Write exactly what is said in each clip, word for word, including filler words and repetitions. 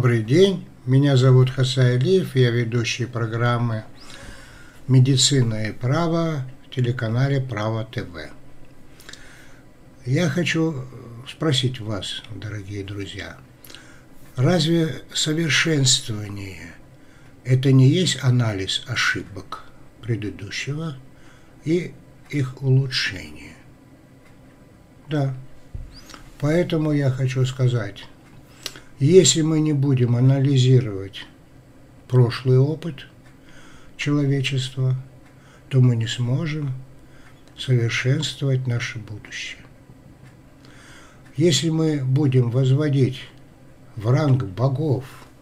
Добрый день, меня зовут Хасай Алиев, я ведущий программы «Медицина и право» в телеканале «Право ТВ». Я хочу спросить вас, дорогие друзья, разве совершенствование – это не есть анализ ошибок предыдущего и их улучшение? Да, поэтому я хочу сказать, если мы не будем анализировать прошлый опыт человечества, то мы не сможем совершенствовать наше будущее. Если мы будем возводить в ранг богов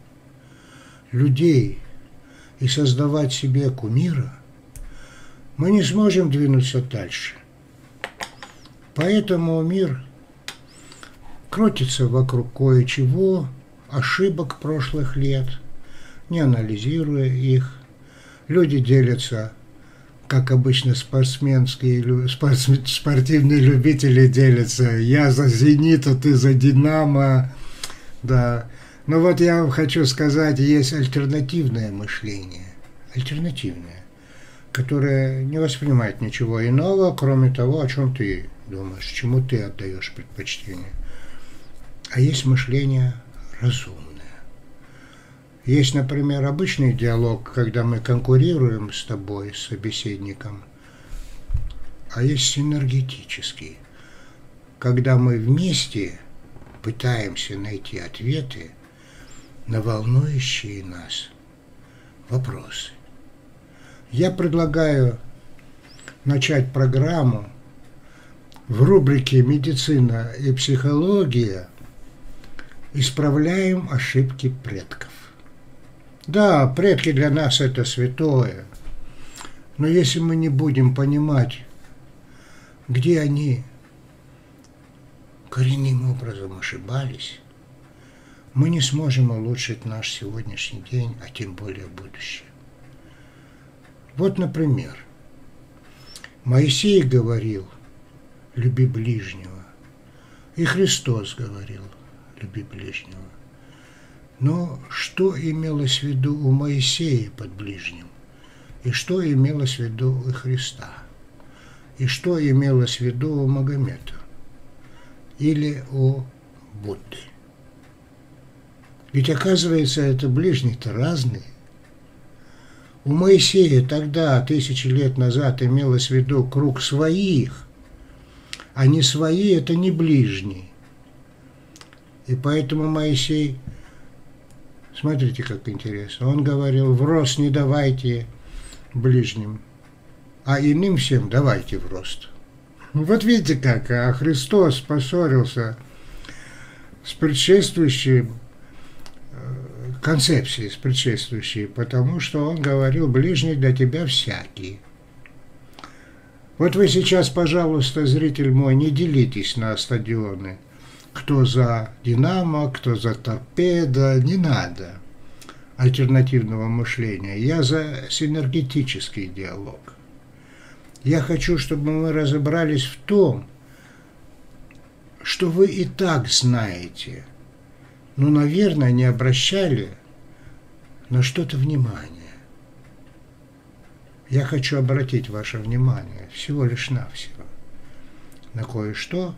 людей и создавать себе кумира, мы не сможем двинуться дальше. Поэтому мир крутится вокруг кое-чего, ошибок прошлых лет, не анализируя их. Люди делятся, как обычно спортсменские, спортивные любители делятся. Я за «Зенит», а ты за «Динамо». Да. Но вот я вам хочу сказать, есть альтернативное мышление. Альтернативное, которое не воспринимает ничего иного, кроме того, о чем ты думаешь, чему ты отдаешь предпочтение. А есть мышление разумное. Есть, например, обычный диалог, когда мы конкурируем с тобой, с собеседником, а есть синергетический, когда мы вместе пытаемся найти ответы на волнующие нас вопросы. Я предлагаю начать программу в рубрике «Медицина и психология. Исправляем ошибки предков». Да, предки для нас это святое, но если мы не будем понимать, где они коренным образом ошибались, мы не сможем улучшить наш сегодняшний день, а тем более будущее. Вот, например, Моисей говорил: «Люби ближнего», и Христос говорил: «Люби ближнего». Но что имелось в виду у Моисея под ближним? И что имелось в виду у Христа? И что имелось в виду у Магомета? Или у Будды? Ведь, оказывается, это ближние-то разные. У Моисея тогда, тысячи лет назад, имелось в виду круг своих, а не свои – это не ближние. И поэтому Моисей, смотрите, как интересно, он говорил: в рост не давайте ближним, а иным всем давайте в рост. Вот видите как, а Христос поссорился с предшествующей концепцией, с предшествующей, потому что он говорил: ближний для тебя всякий. Вот вы сейчас, пожалуйста, зритель мой, не делитесь на стадионы. Кто за «Динамо», кто за «Торпедо», не надо альтернативного мышления. Я за синергетический диалог. Я хочу, чтобы мы разобрались в том, что вы и так знаете, но, наверное, не обращали на что-то внимание. Я хочу обратить ваше внимание всего лишь навсего на кое-что.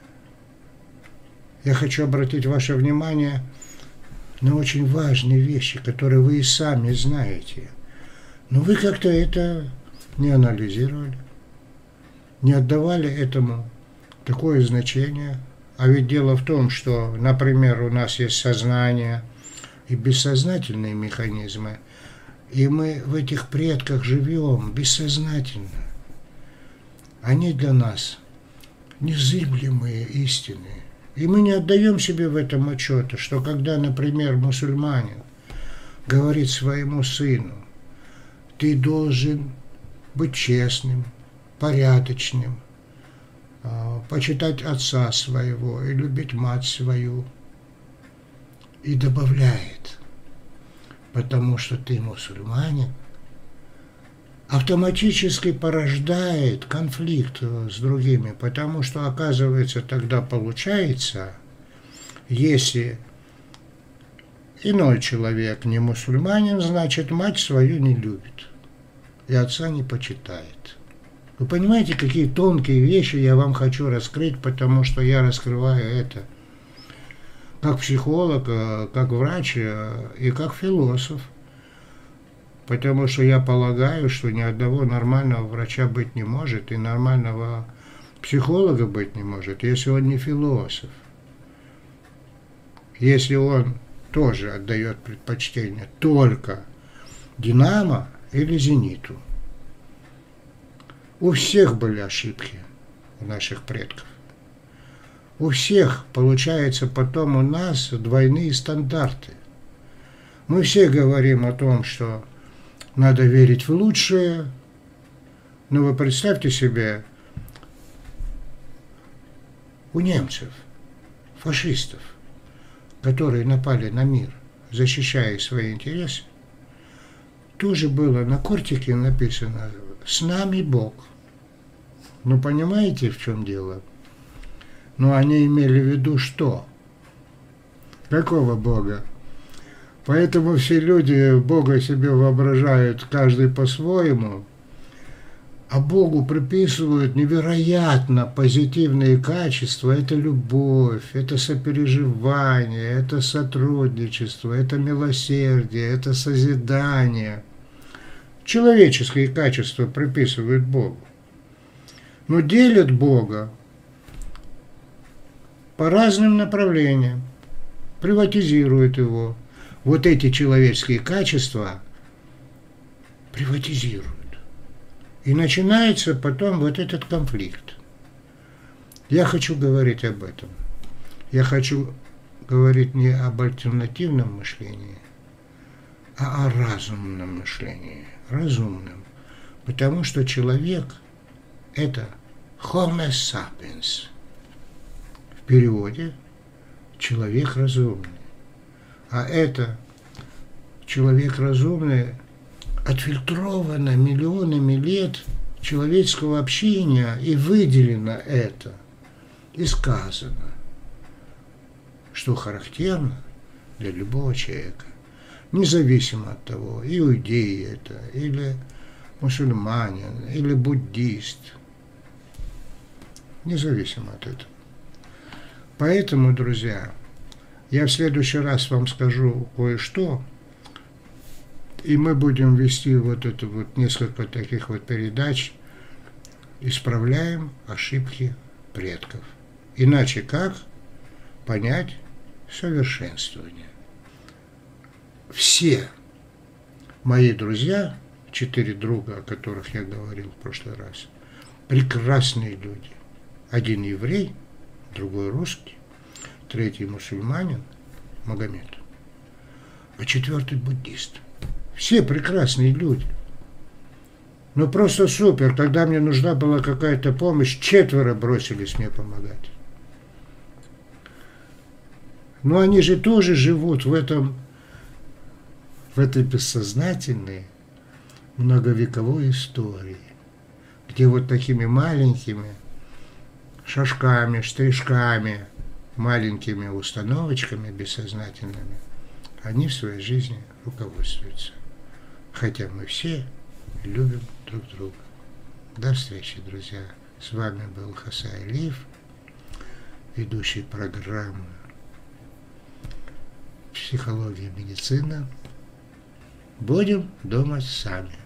Я хочу обратить ваше внимание на очень важные вещи, которые вы и сами знаете. Но вы как-то это не анализировали, не отдавали этому такое значение. А ведь дело в том, что, например, у нас есть сознание и бессознательные механизмы, и мы в этих предках живем бессознательно. Они для нас незыблемые истины. И мы не отдаем себе в этом отчета, что когда, например, мусульманин говорит своему сыну: ты должен быть честным, порядочным, почитать отца своего и любить мать свою, и добавляет: потому что ты мусульманин, автоматически порождает конфликт с другими, потому что, оказывается, тогда получается, если иной человек не мусульманин, значит, мать свою не любит и отца не почитает. Вы понимаете, какие тонкие вещи я вам хочу раскрыть, потому что я раскрываю это как психолог, как врач и как философ. Потому что я полагаю, что ни одного нормального врача быть не может и нормального психолога быть не может, если он не философ. Если он тоже отдает предпочтение только «Динамо» или «Зениту». У всех были ошибки у наших предков. У всех, получается, потом у нас двойные стандарты. Мы все говорим о том, что надо верить в лучшее, но вы представьте себе, у немцев, фашистов, которые напали на мир, защищая свои интересы, тоже было на кортике написано «С нами Бог». Ну, понимаете, в чем дело? Но они имели в виду что? Какого Бога? Поэтому все люди Бога себе воображают, каждый по-своему, а Богу приписывают невероятно позитивные качества. Это любовь, это сопереживание, это сотрудничество, это милосердие, это созидание. Человеческие качества приписывают Богу. Но делят Бога по разным направлениям, приватизируют его. Вот эти человеческие качества приватизируют. И начинается потом вот этот конфликт. Я хочу говорить об этом. Я хочу говорить не об альтернативном мышлении, а о разумном мышлении. Разумном. Потому что человек – это Homo sapiens. В переводе «человек разумный». А это человек разумный отфильтровано миллионами лет человеческого общения и выделено это. И сказано, что характерно для любого человека, независимо от того, иудей это, или мусульманин, или буддист, независимо от этого. Поэтому, друзья, я в следующий раз вам скажу кое-что, и мы будем вести вот это вот несколько таких вот передач, исправляем ошибки предков. Иначе как понять совершенствование? Все мои друзья, четыре друга, о которых я говорил в прошлый раз, прекрасные люди. Один еврей, другой русский, третий мусульманин, Магомед, а четвертый буддист. Все прекрасные люди. Ну просто супер. Когда мне нужна была какая-то помощь, четверо бросились мне помогать. Но они же тоже живут в этом, в этой бессознательной многовековой истории, где вот такими маленькими шажками, штришками, маленькими установочками бессознательными они в своей жизни руководствуются. Хотя мы все любим друг друга. До встречи, друзья. С вами был Хасай Алиев, ведущий программы «Психология и медицина». Будем думать сами.